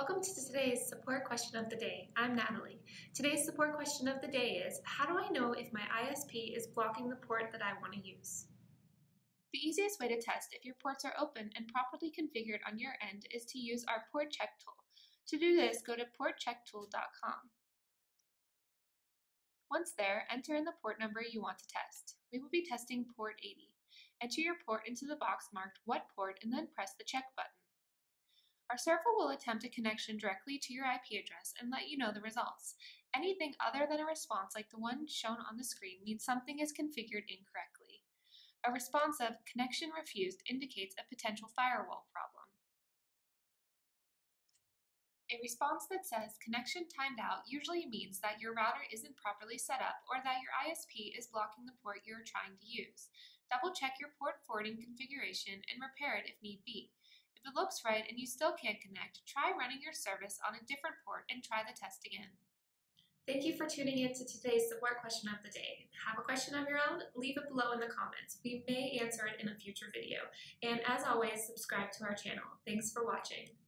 Welcome to today's support question of the day. I'm Natalie. Today's support question of the day is, how do I know if my ISP is blocking the port that I want to use? The easiest way to test if your ports are open and properly configured on your end is to use our port check tool. To do this, go to portchecktool.com. Once there, enter in the port number you want to test. We will be testing port 80. Enter your port into the box marked What Port and then press the check button. Our server will attempt a connection directly to your IP address and let you know the results. Anything other than a response like the one shown on the screen means something is configured incorrectly. A response of connection refused indicates a potential firewall problem. A response that says connection timed out usually means that your router isn't properly set up or that your ISP is blocking the port you're trying to use. Double check your port forwarding configuration and repair it if need be. If it looks right and you still can't connect, try running your service on a different port and try the test again. Thank you for tuning in to today's support question of the day. Have a question of your own? Leave it below in the comments. We may answer it in a future video. And as always, subscribe to our channel. Thanks for watching.